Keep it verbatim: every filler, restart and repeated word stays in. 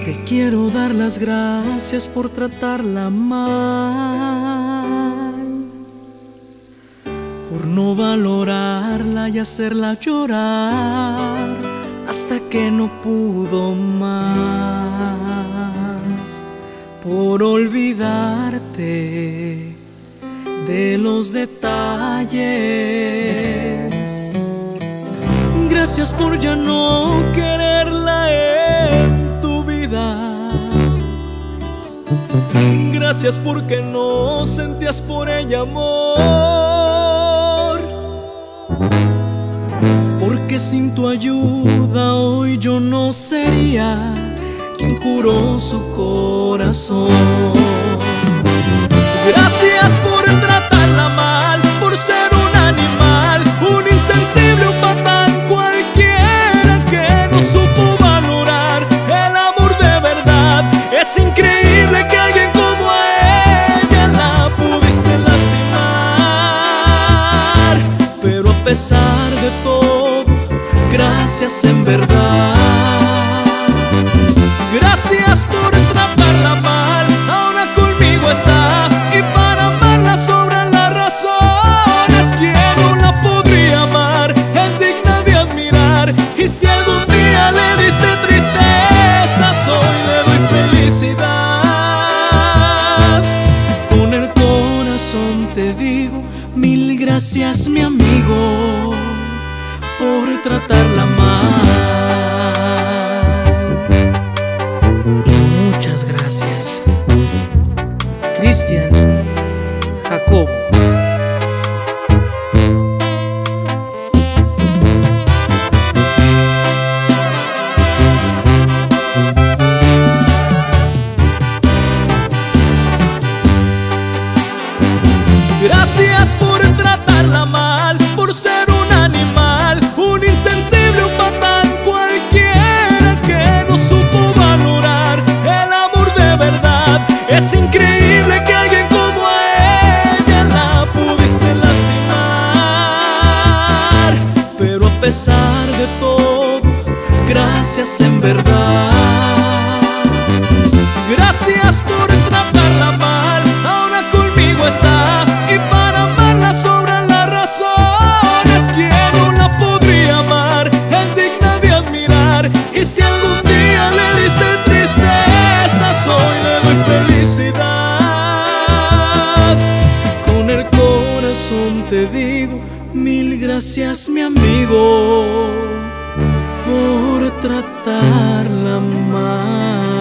Te quiero dar las gracias por tratarla mal, por no valorarla y hacerla llorar hasta que no pudo más, por olvidarte de los detalles. Gracias por ya no quererla en tu vida. Gracias porque no sentías por ella amor, porque sin tu ayuda hoy yo no sería quien curó su corazón. Gracias por tratarla mal, por ser un animal, un insensible, un patán cualquiera que no supo valorar el amor de verdad. Es increíble que alguien como a ella la pudiste lastimar, pero a pesar de todo, gracias en verdad. Gracias por tratarla mal, ahora conmigo está, y para amarla sobran las razones. ¿Quién no la podría amar? Es digna de admirar, y si algún día le diste tristezas, hoy le doy felicidad. Con el corazón te digo mil gracias, mi amigo, por tratarla mal. Muchas gracias. Cristian Jacobo. Gracias por tratarla mal, por ser un animal, un insensible, un patán cualquiera que no supo valorar el amor de verdad. Es increíble que alguien como a ella la pudiste lastimar, pero a pesar de todo, gracias en verdad. Gracias por tratarla mal, ahora conmigo está, y para amarla sobran las razones. ¿Quién no la podría amar? Es digna de admirar, y si algún día le diste tristezas, hoy le doy felicidad. Con el corazón te digo mil gracias, mi amigo, por tratarla mal.